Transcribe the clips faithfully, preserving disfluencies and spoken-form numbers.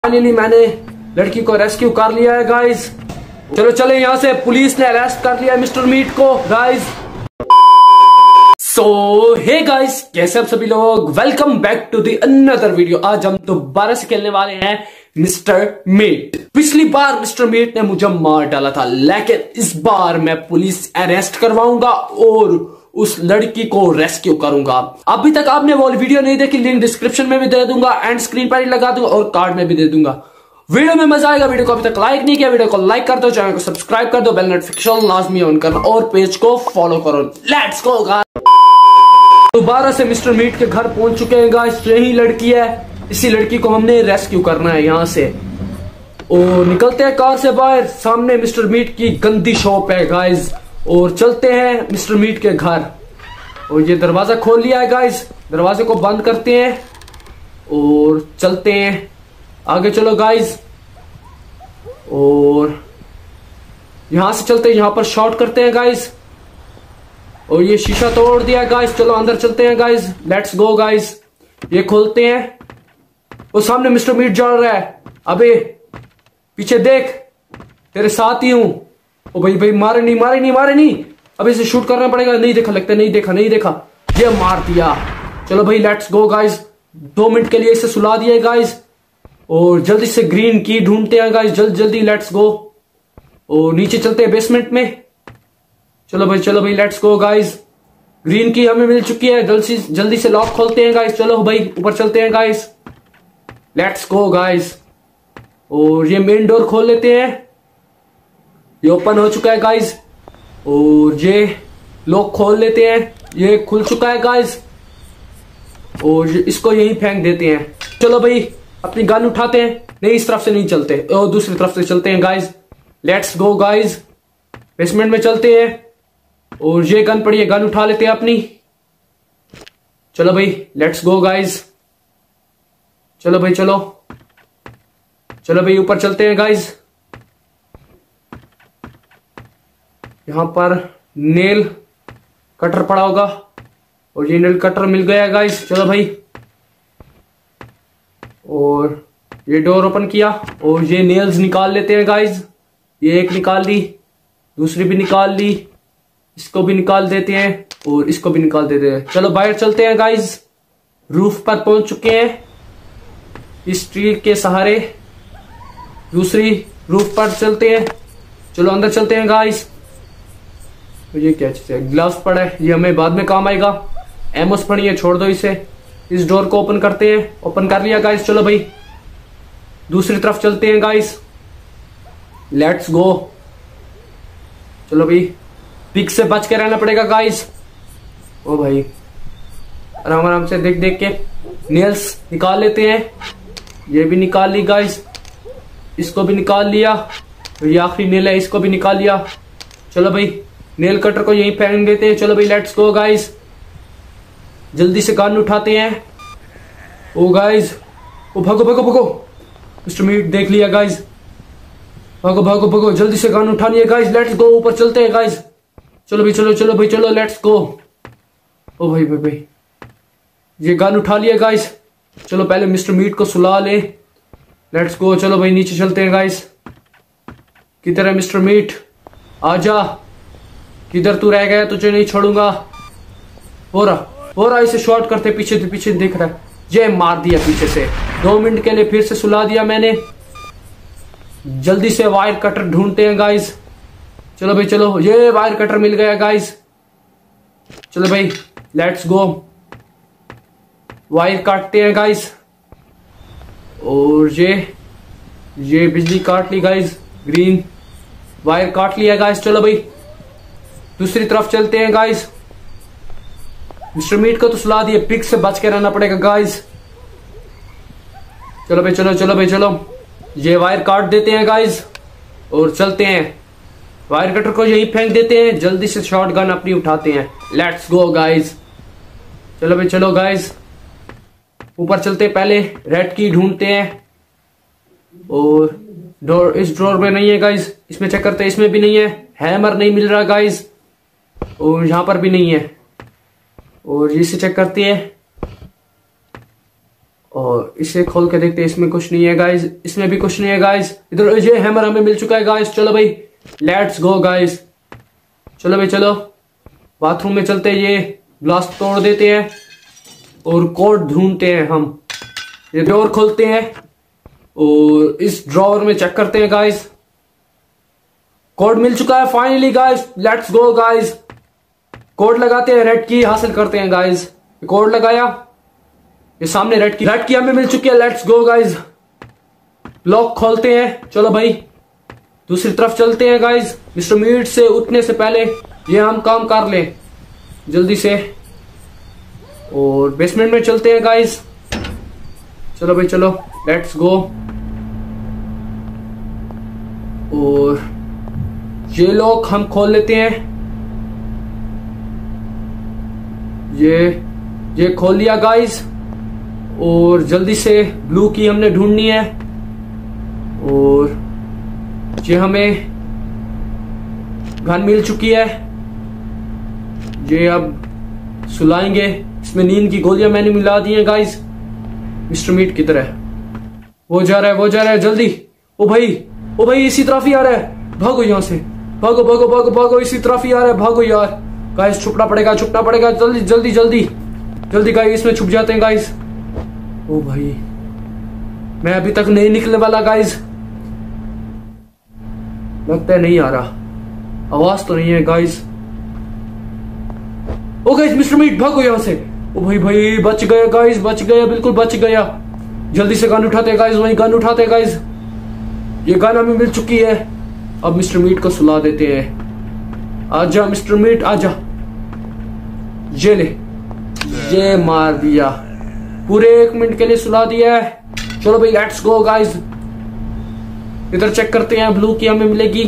Finally मैंने लड़की को रेस्क्यू कर लिया है गाइस। चलो चले यहाँ से, पुलिस ने अरेस्ट कर लिया है मिस्टर मीट को गाइस। सो हे गाइस, कैसे आप सभी लोग, welcome back to the another video. आज हम दोबारा से खेलने वाले हैं मिस्टर मीट। पिछली बार मिस्टर मीट ने मुझे मार डाला था, लेकिन इस बार मैं पुलिस अरेस्ट करवाऊंगा और उस लड़की को रेस्क्यू करूंगा। अभी तक आपने वो वीडियो नहीं देखी, लिंक डिस्क्रिप्शन में भी दे दूंगा एंड स्क्रीन पर ही लगा दूंगा और कार्ड में भी दे दूंगा। वीडियो में मजा आएगा। वीडियो को अभी तक लाइक नहीं किया, वीडियो को लाइक कर दो, चैनल को सब्सक्राइब कर दो, बेल नोटिफिकेशन लाजमी ऑन करना और पेज को फॉलो करो। Let's go guys. दोबारा से मिस्टर मीट के घर पहुंच चुके हैं गाइस। यही लड़की है, इसी लड़की को हमने रेस्क्यू करना है यहाँ से। और निकलते हैं कार से बाहर, सामने मिस्टर मीट की गंदी शॉप है गाइस, और चलते हैं मिस्टर मीट के घर। और ये दरवाजा खोल लिया है गाइस, दरवाजे को बंद करते हैं और चलते हैं आगे। चलो गाइस, और यहां से चलते हैं, यहां पर शॉर्ट करते हैं गाइस। और ये शीशा तोड़ दिया गाइस, चलो अंदर चलते हैं गाइस। Let's go guys. ये खोलते हैं, वो सामने मिस्टर मीट जा रहा है। अबे पीछे देख, तेरे साथ ही हूं। ओ भाई भाई, मारे नहीं मारे नहीं मारे नहीं, अब इसे शूट करना पड़ेगा। नहीं देखा लगता, नहीं देखा नहीं देखा, ये मार दिया। चलो भाई लेट्स गो गाइस। दो मिनट के लिए इसे सुला दिया गाइस, और जल्दी से ग्रीन की ढूंढते हैं गाइस, जल्दी जल्दी लेट्स गो। और नीचे चलते हैं बेसमेंट में। चलो भाई चलो भाई लेट्स गो गाइस। ग्रीन की हमें मिल चुकी है, जल्दी जल्दी से लॉक खोलते हैं गाइस। चलो भाई ऊपर चलते हैं गाइस, लेट्स गो गाइस। और ये मेन डोर खोल लेते हैं, ये ओपन हो चुका है गाइस। और ये लॉक खोल लेते हैं, ये खुल चुका है गाइस। और इसको यहीं फेंक देते हैं। चलो भाई अपनी गन उठाते हैं, नहीं इस तरफ से नहीं चलते, और दूसरी तरफ से चलते हैं guys. Let's go guys. Basement में चलते हैं, और ये गन पड़ी है, गन उठा लेते हैं अपनी। चलो भाई लेट्स गो गाइस। चलो भाई चलो चलो भाई ऊपर चलते हैं गाइस। यहां पर नेल कटर पड़ा होगा, और ये नेल कटर मिल गया गाइस। चलो भाई, और ये डोर ओपन किया, और ये नेल्स निकाल लेते हैं गाइस। ये एक निकाल ली, दूसरी भी निकाल ली, इसको भी निकाल देते हैं, और इसको भी निकाल देते हैं। चलो बाहर चलते हैं गाइस। रूफ पर पहुंच चुके हैं इस ट्री के सहारे। दूसरी रूफ पर चलते हैं, चलो अंदर चलते हैं गाइस। ये क्या चीज है, ग्लव्स पड़ा है, ये हमें बाद में काम आएगा। एमोस पड़ी है, छोड़ दो इसे। इस डोर को ओपन करते हैं, ओपन कर लिया गाइस। चलो भाई दूसरी तरफ चलते हैं गाइस, लेट्स गो। चलो भाई पिक से बच के रहना पड़ेगा गाइस। ओ भाई आराम आराम से देख देख के। नेल्स निकाल लेते हैं, ये भी निकाल ली गाइस, इसको भी निकाल लिया, ये आखिरी नेल है, इसको भी निकाल लिया। चलो भाई नेल कटर को यहीं फेंक देते हैं। चलो भाई लेट्स गो गाइस। जल्दी से गन उठाते हैं। ओ गाइस, ओ भागो भागो भागो, मिस्टर मीट देख लिया गाइस। भागो भागो भागो, जल्दी से गन उठानी है गाइस। लेट्स गो, ऊपर चलते हैं गाइस। चलो भाई चलो चलो भाई चलो लेट्स गो। ओ भाई भाई भाई, ये गन उठा लिया गाइस। चलो पहले मिस्टर मीट को सुला ले, लेट्स गो। चलो भाई नीचे चलते हैं गाइस। किधर है मिस्टर मीट, आजा, किधर तू रह गया, तुझे नहीं छोड़ूंगा। हो रहा हो रहा इसे शॉर्ट करते, पीछे से पीछे दिख रहा है, ये मार दिया पीछे से। दो मिनट के लिए फिर से सुला दिया मैंने। जल्दी से वायर कटर ढूंढते हैं गाइस। चलो भाई चलो, ये वायर कटर मिल गया गाइस। चलो भाई लेट्स गो, वायर काटते हैं गाइस। और ये ये बिजली काट ली गाइस, ग्रीन वायर काट लिया गाइस। चलो भाई दूसरी तरफ चलते हैं गाइस। मिस्टर मीट को तो सुला दिए, पिक से बच के रहना पड़ेगा गाइस। चलो भाई चलो चलो भाई चलो, ये वायर काट देते हैं गाइस, और चलते हैं। वायर कटर को यहीं फेंक देते हैं, जल्दी से शॉट गन अपनी उठाते हैं। Let's go guys. चलो भाई चलो गाइस, ऊपर चलते, पहले रेड की ढूंढते हैं। और डोर, इस ड्रॉर में नहीं है गाइस, इसमें चेक करते हैं, इसमें भी नहीं है। हैमर नहीं मिल रहा गाइस, और यहां पर भी नहीं है। और इसे चेक करते हैं, और इसे खोल के देखते हैं, इसमें कुछ नहीं है गाइज, इसमें भी कुछ नहीं है गाइज। इधर ये हैमर हमें मिल चुका है गाइज। चलो भाई लेट्स गो गाइज, चलो भाई चलो बाथरूम में चलते हैं, ये ग्लास तोड़ देते हैं और कोड ढूंढते हैं हम। ये डोर खोलते हैं और इस ड्रॉवर में चेक करते हैं गाइज। कोड मिल चुका है finally guys, let's go guys. Code लगाते हैं, रेड की हासिल करते हैं गाइज। कोड लगाया, ये सामने रेड की रेड की हमें मिल चुकी है, लेट्स गो गाइज। लॉक खोलते हैं, चलो भाई दूसरी तरफ चलते हैं गाइज। मिस्टर मीट से उठने से पहले ये हम काम कर लें जल्दी से, और बेसमेंट में चलते हैं गाइज। चलो भाई चलो लेट्स गो। और ये लॉक हम खोल लेते हैं, ये ये खोल लिया गाइज। और जल्दी से ब्लू की हमने ढूंढनी है, और ये हमें गन मिल चुकी है। ये अब सुलाएंगे, इसमें नींद की गोलियां मैंने मिला दी हैं गाइज। मिस्टर मीट किधर है? वो जा रहा है, वो जा रहा है, जल्दी। ओ भाई ओ भाई इसी तरफ ही आ रहा है, भागो यहां से, भागो भागो भागो भागो, इसी तरफ ही आ रहा है, भागो यार गाइज। छुपना पड़ेगा छुपना पड़ेगा, जल्दी जल्दी जल्दी जल्दी गाइज, इसमें छुप जाते हैं गाइज। ओ भाई मैं अभी तक नहीं निकलने वाला गाइज, लगता है नहीं आ रहा, आवाज तो नहीं है गाइज। ओ गाइज मिस्टर मीट भागो यहां से। ओ भाई भाई बच गया गाइज, बच गया, बिल्कुल बच गया। जल्दी से गन उठाते गाइज, वही गन उठाते गाइज। ये गन हमें मिल चुकी है, अब मिस्टर मीट को सुला देते हैं। आजा मिस्टर मीट आजा, ये ले, ये मार दिया, पूरे एक मिनट के लिए सुला दिया है। चलो भाई लेट्स गो गाइज। इधर चेक करते हैं, ब्लू की हमें मिलेगी।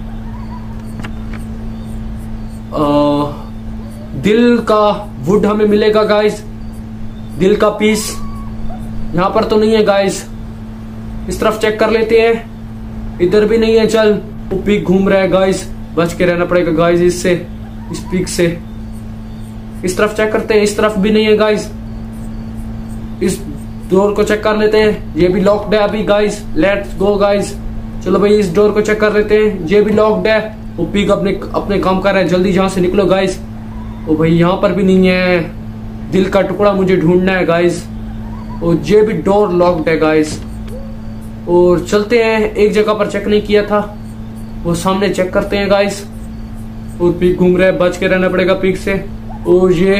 आ, दिल का वुड हमें मिलेगा गाइज, दिल का पीस। यहां पर तो नहीं है गाइज, इस तरफ चेक कर लेते हैं, इधर भी नहीं है। चल वो पिग घूम रहा है गाइज, बच के रहना पड़ेगा गाइज इससे, इस पिग से। इस तरफ चेक करते हैं, इस तरफ भी नहीं है गाइज। इस डोर को चेक कर लेते हैं, ये भी लॉक्ड है अभी गाइज। Let's go guys. चलो भाई इस डोर को चेक कर लेते हैं, ये भी लॉक्ड है। वो पिग अपने अपने काम कर रहा है, जल्दी यहां से निकलो गाइज। ओ भाई यहाँ पर भी नहीं है, दिल का टुकड़ा मुझे ढूंढना है गाइज। और ये भी डोर लॉक्ड है गाइज। और चलते हैं, एक जगह पर चेक नहीं किया था, वो सामने चेक करते हैं गाइज। और पिग घूम रहा है, बच के रहना पड़ेगा पिग से। और ये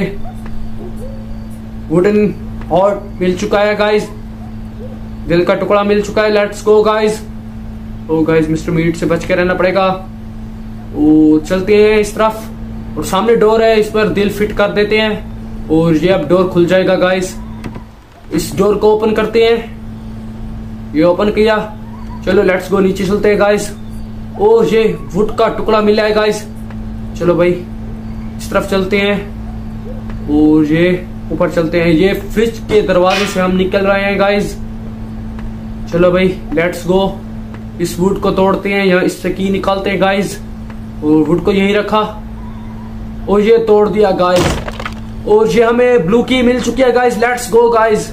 वुडन हॉट मिल चुका है गाइज, दिल का टुकड़ा मिल चुका है। Let's go guys. ओ गाइज मिस्टर मीट से बच के रहना पड़ेगा। ओ चलते हैं इस तरफ, और सामने डोर है, इस पर दिल फिट कर देते हैं और ये अब डोर खुल जाएगा गाइज। इस डोर को ओपन करते हैं, ये ओपन किया। चलो लेट्स गो, नीचे चलते हैं गाइज। ओ ये वुड का टुकड़ा मिला है गाइज। चलो भाई इस तरफ चलते हैं और ये ऊपर चलते हैं, ये फ्रिज के दरवाजे से हम निकल रहे हैं गाइज। चलो भाई लेट्स गो, इस वुड को तोड़ते हैं, यहाँ इससे की निकालते हैं गाइज। और वुड को यहीं रखा और ये तोड़ दिया गाइज। और ये हमें ब्लू की मिल चुकी है गाइज। Let's go guys.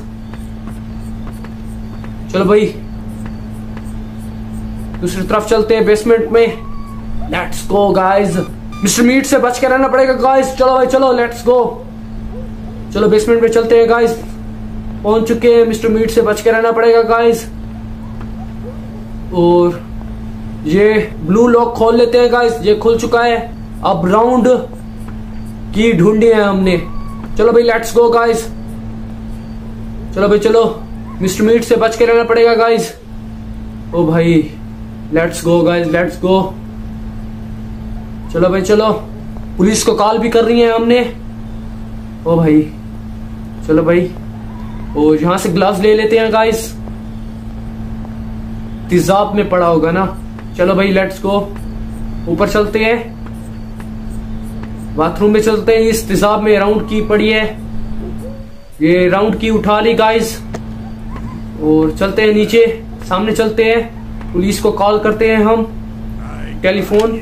चलो भाई दूसरी तरफ चलते हैं, बेसमेंट में। Let's go guys, mister meat से बच के रहना पड़ेगा गाइज। चलो भाई चलो लेट्स गो। चलो बेसमेंट में चलते हैं गाइज, पहुंच चुके हैं, मिस्टर मीट से बच के रहना पड़ेगा गाइज। और ये ब्लू लॉक खोल लेते हैं गाइज, ये खुल चुका है। अब राउंड की ढूंढी है हमने। चलो भाई लेट्स गो गाइज। चलो भाई चलो, मिस्टर मीट से बच के रहना पड़ेगा गाइज। ओ भाई let's go guys, let's go. चलो भाई चलो, पुलिस को कॉल भी कर रही है हमने। ओ भाई चलो भाई, और यहां से ग्लव्स ले लेते हैं गाइज, तेजाब में पड़ा होगा ना। चलो भाई लेट्स गो, ऊपर चलते हैं, बाथरूम में चलते हैं। इस तेजाब में राउंड की पड़ी है, ये राउंड की उठा ली गाइज। और चलते हैं नीचे, सामने चलते हैं, पुलिस को कॉल करते हैं हम, टेलीफोन।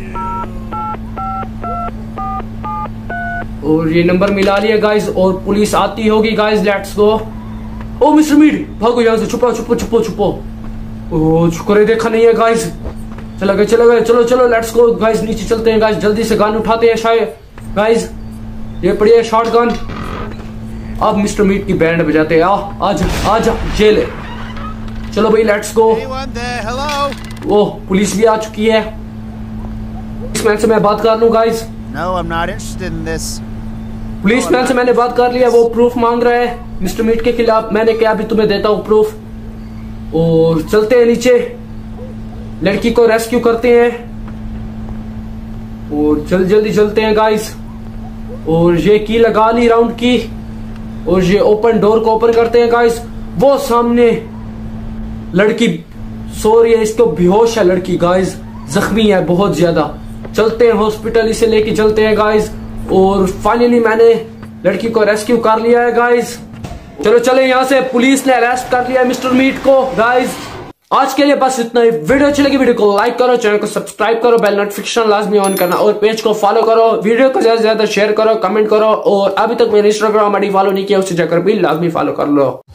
और ये नंबर मिला लिया गाइज, और पुलिस आती होगी गाइज। लेट्स गो, ओ मिस्टर मीट भागो यहाँ से, छुपो छुपो छुपो छुपो। ओ शुक्र है देखा नहीं है गाइस। चला गए चला गए, चलो चलो लेट्स गो गाइस, नीचे चलते हैं गाइस, जल्दी से गन उठाते हैं शायद गाइस। ये पड़ी है शॉट गन। अब मिस्टर मीट की बैंड बजाते हैं। आ आज आज जेल है। चलो भाई लेट्स गो। ओ पुलिस भी आ चुकी है। पुलिसमैन से मैं बात कर लूं guys. No, I'm not interested in this. Policeman से मैंने बात कर लिया, वो प्रूफ मांग रहा है मिस्टर मीट के खिलाफ। मैंने क्या अभी तुम्हें देता हूँ प्रूफ। और चलते हैं नीचे, लड़की को रेस्क्यू करते हैं और जल्दी जल्दी चलते हैं गाइस। और ये की लगा ली राउंड की और ये ओपन डोर को ओपन करते हैं गाइस। वो सामने लड़की सो रही है, इसको बेहोश है लड़की गाइस, जख्मी है बहुत ज्यादा। चलते हैं हॉस्पिटल, इसे लेके चलते हैं गाइस। और फाइनली मैंने लड़की को रेस्क्यू कर लिया है गाइस। चलो चले यहाँ से, पुलिस ने अरेस्ट कर लिया मिस्टर मीट को गाइस। आज के लिए बस इतना ही। वीडियो अच्छी लगी वीडियो को लाइक करो, चैनल को सब्सक्राइब करो, बेल नोटिफिकेशन लाजमी ऑन करना और पेज को फॉलो करो। वीडियो को ज्यादा से ज्यादा शेयर करो, कमेंट करो। और अभी तक मेरे इंस्टाग्राम आईडी फॉलो नहीं किया, उसे जाकर भी लाजमी फॉलो कर लो।